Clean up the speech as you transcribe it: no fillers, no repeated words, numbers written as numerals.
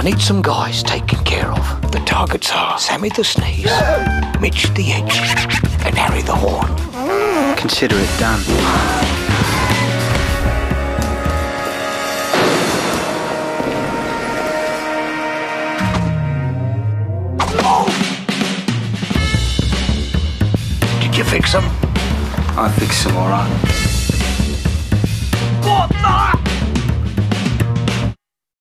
I need some guys taken care of. The targets are Sammy the Sneeze, Mitch the Edge, and Harry the Horn. Consider it done. Did you fix them? I fixed them all right. What